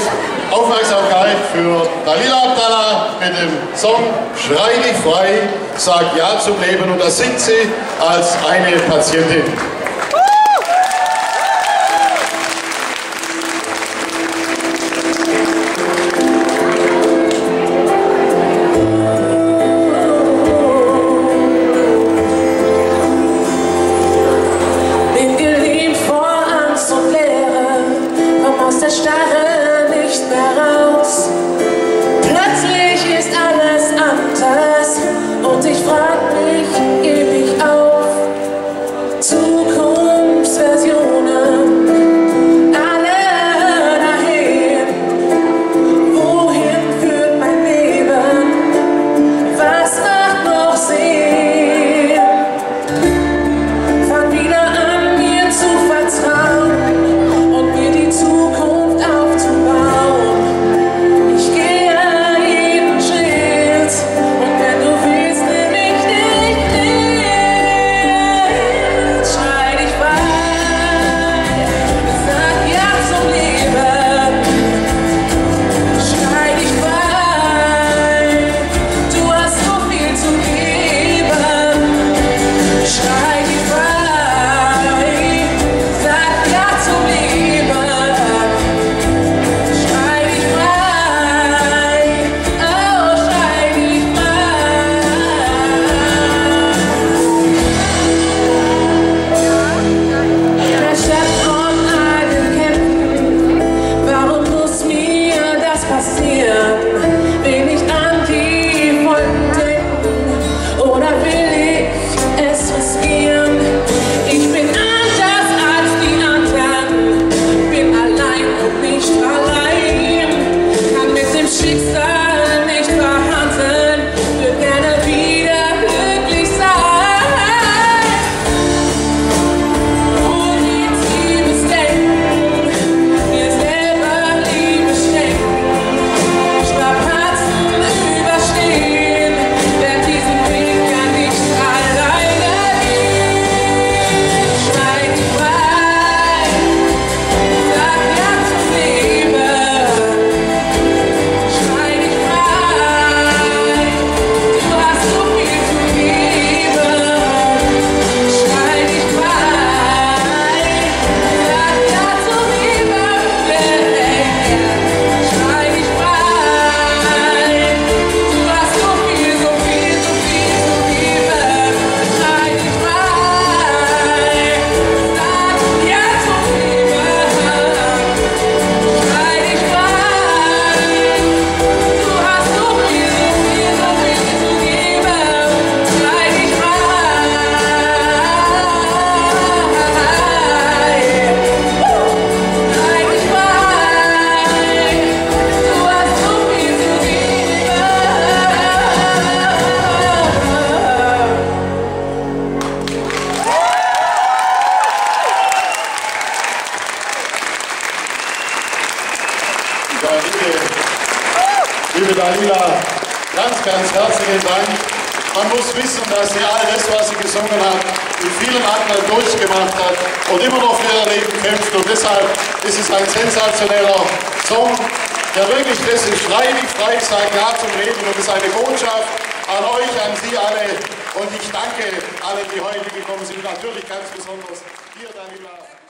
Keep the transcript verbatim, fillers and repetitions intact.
Aufmerksamkeit für Dalila Abdallah mit dem Song Schrei dich frei, sag ja zum Leben, und da singt sie als eine Patientin. Liebe Dalila, ganz, ganz herzlichen Dank. Man muss wissen, dass sie all das, was sie gesungen hat, mit vielen anderen durchgemacht hat und immer noch für ihr Leben kämpft. Und deshalb ist es ein sensationeller Song, der wirklich das ist, schrei dich frei, sag ja zum Leben. Und es ist eine Botschaft an euch, an Sie alle. Und ich danke allen, die heute gekommen sind. Natürlich ganz besonders dir, Dalila.